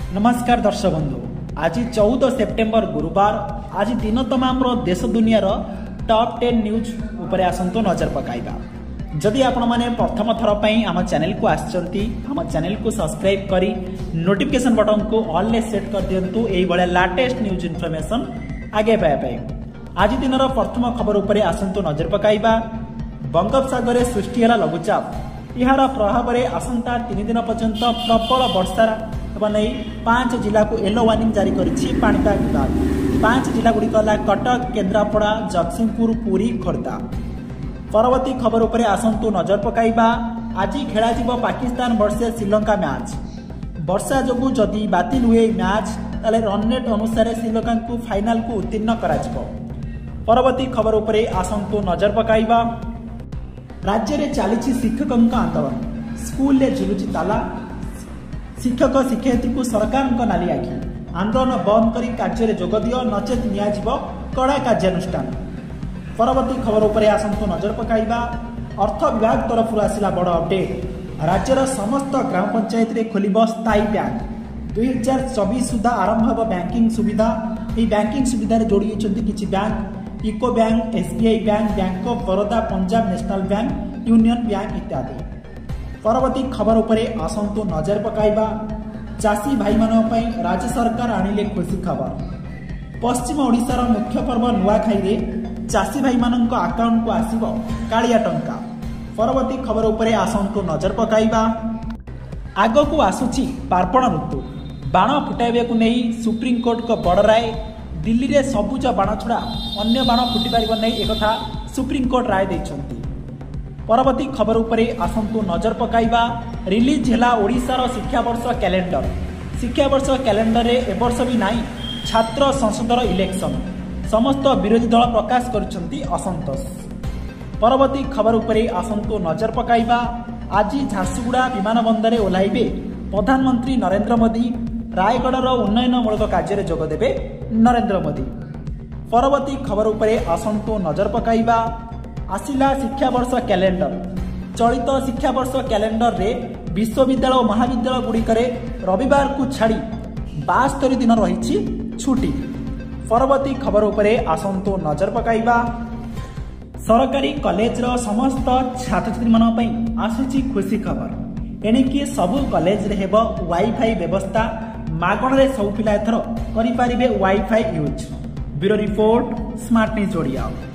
नमस्कार दर्शक बंधु, आज 14 सेप्टेम्बर गुरुवार। आज दिन तमाम देश दुनिया टॉप 10 न्यूज उपरे आसंतु नजर पकाइबा। जदि आपण माने प्रथम थर पई आम चैनल को आछंती, आम चैनल को सब्सक्राइब करी नोटिफिकेशन बटन को ऑल ले सेट कर दियंतु एई बळे लेटेस्ट न्यूज इन्फॉर्मेशन आगे पाए पाए। आज दिन प्रथम खबर उपरे आसंतु नजर पकाइबा। बंगोपसागर सृष्टि है लघुचाप, यार प्रभाव में आसंता 3 दिन पर्यंत प्रबल वर्षा नहीं 5 जिला को येलो वार्निंग जारी करिछि पाणीपाग विभाग। 5 जिला गुड़िक कटक, केन्द्रापड़ा, जगतसिंहपुर, पुरी, खोर्धा। परवर्ती खबर उपरे आसंतु नजर पकाइबा। आज खेला पाकिस्तान वर्सेस श्रीलंका मैच। वर्षा जोगु जदि बातिल हुए मैच ताले रन रेट अनुसार श्रीलंका को फाइनाल को उत्तीर्ण करा। परवर्ती खबर उपरे आसंतु नजर पकाइबा। राज्य में चली शिक्षकों आंदोलन, स्कूल रे झुलुची ताला, शिक्षक शिक्षयित्री को सरकार नाली आखि। आंदोलन बंद कर कार्य जोग दियो, नचेत नियाजिबो कड़ा कार्यानुष्ठान। परवर्ती खबर उपरे आसंतु नजर पकाइबा। अर्थ विभाग तरफ आसिला बड़ अपडेट। राज्यर समस्त ग्राम पंचायत रे खोलिबो स्थायी बैंक। 2024 सुधा आरंभ हो बैंकिंग सुविधा। ये बैंकिंग सुविधा जोड़ी किछि बैंक, इको bank, SBI bank, bank of Baroda, Punjab national bank, union bank इत्यादि। परवर्ती खबर उपरे आसंतु नजर पकाइबा। चाषी भाई मानन पई राज्य सरकार आनिले खुशी खबर। पश्चिम ओडिशार मुख्य पर्व नुआखाई रे चाषी भाई मानन अकाउंट को आसीबो कालिया टंका। परवर्ती खबर उपरे आसंतु नजर पकाइबा। आगो को आसुची पार्पण ऋतु, बाण फुटाइबा को नहीं सुप्रीम कोर्ट को बड़ राय। दिल्ली रे सबुज बाण छुड़ा अन्य बाण फुटी पारिबो नहीं एक कथा सुप्रीम कोर्ट राय दैछंती। परवर्ती खबर उपरे आसंतु नजर पकाइबा। रिलीज हैला ओडिशार शिक्षा वर्ष कैलेंडर। शिक्षा वर्ष कैलेंडर रे ए वर्ष भी नाही छात्र संसदर इलेक्शन। समस्त विरोधी दल प्रकाश करछंती असंतोष। परवर्ती खबर उपरे आसंतु नजर पकाइबा। आज झारसुगुड़ा विमानबंदर रे ओलाइबे प्रधानमंत्री नरेंद्र मोदी। रायगढ़ उन्नयनमूलक कार्य जोग देबे नरेंद्र मोदी। परवर्ती खबर उपरे आसंतु नजर पकाइबा। आसिला शिक्षा वर्ष कैलेंडर। चलित शिक्षा वर्ष कैलेंडर रे विश्वविद्यालय और महाविद्यालय गुड़िक रविवार को छाड़ी 72 दिन रही छुट्टी। परवर्ती खबर उपरे आसंतु नजर पकाइबा। सरकारी कॉलेज रो समस्त छात्र छात्री मानन पई आसुची खुशी खबर। एणिकी सबु कॉलेज रे हेबो वाईफाई व्यवस्था। मागण सब पिला एथर करि पारिबे WiFi use. Bureau report, smart news Odia.